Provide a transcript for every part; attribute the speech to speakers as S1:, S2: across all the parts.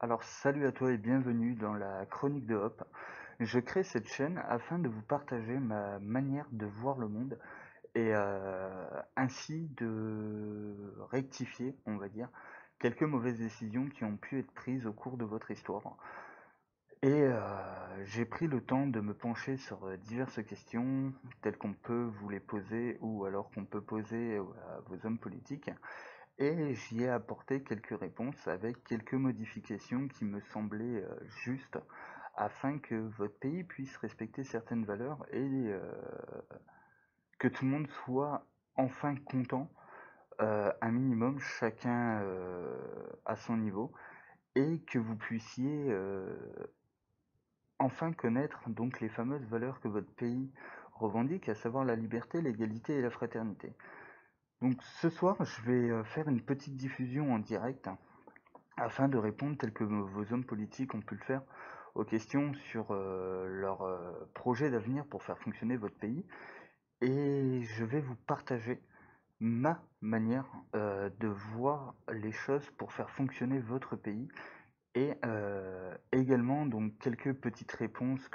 S1: Alors salut à toi et bienvenue dans la chronique de Hop. Je crée cette chaîne afin de vous partager ma manière de voir le monde et ainsi de rectifier, on va dire, quelques mauvaises décisions qui ont pu être prises au cours de votre histoire. Et j'ai pris le temps de me pencher sur diverses questions telles qu'on peut vous les poser ou alors qu'on peut poser à vos hommes politiques. Et j'y ai apporté quelques réponses avec quelques modifications qui me semblaient justes afin que votre pays puisse respecter certaines valeurs et que tout le monde soit enfin content, un minimum, chacun à son niveau, et que vous puissiez enfin connaître donc les fameuses valeurs que votre pays revendique, à savoir la liberté, l'égalité et la fraternité. Donc ce soir, je vais faire une petite diffusion en direct afin de répondre, tel que vos hommes politiques ont pu le faire, aux questions sur leur projet d'avenir pour faire fonctionner votre pays. Et je vais vous partager ma manière de voir les choses pour faire fonctionner votre pays et également donc quelques petites réponses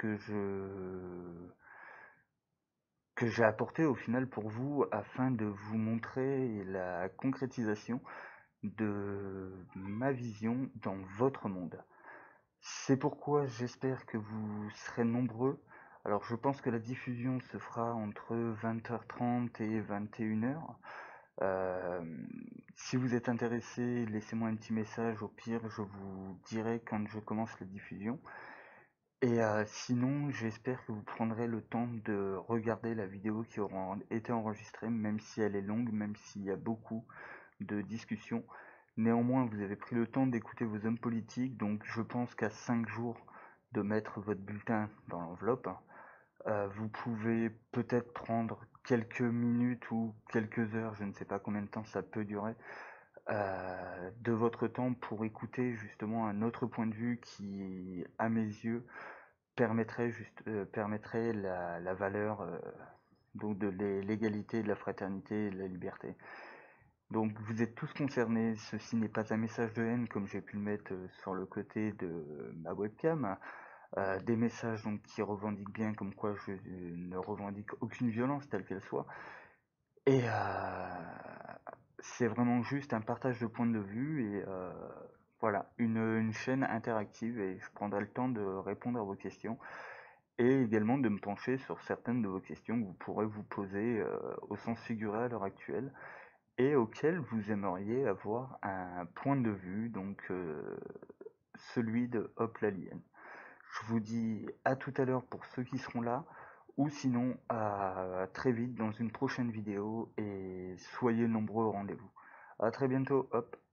S1: que j'ai apportées au final pour vous afin de vous montrer la concrétisation de ma vision dans votre monde. C'est pourquoi j'espère que vous serez nombreux. Alors je pense que la diffusion se fera entre 20h30 et 21h. Euh, Si vous êtes intéressé, laissez-moi un petit message. Au pire, je vous dirai quand je commence la diffusion. Et sinon, j'espère que vous prendrez le temps de regarder la vidéo qui aura été enregistrée, même si elle est longue, même s'il y a beaucoup de discussions. Néanmoins, vous avez pris le temps d'écouter vos hommes politiques, donc je pense qu'à 5 jours de mettre votre bulletin dans l'enveloppe, vous pouvez peut-être prendre quelques minutes ou quelques heures, je ne sais pas combien de temps ça peut durer, de votre temps pour écouter justement un autre point de vue qui, à mes yeux, permettrait la valeur donc de l'égalité, de la fraternité et de la liberté. Donc vous êtes tous concernés, ceci n'est pas un message de haine comme j'ai pu le mettre sur le côté de ma webcam. Des messages donc, qui revendiquent bien comme quoi je ne revendique aucune violence telle qu'elle soit. Et c'est vraiment juste un partage de points de vue et voilà, une chaîne interactive et je prendrai le temps de répondre à vos questions et également de me pencher sur certaines de vos questions que vous pourrez vous poser au sens figuré à l'heure actuelle et auquel vous aimeriez avoir un point de vue, donc celui de Hop l'Alien. Je vous dis à tout à l'heure pour ceux qui seront là, ou sinon à très vite dans une prochaine vidéo et soyez nombreux au rendez-vous. À très bientôt, hop.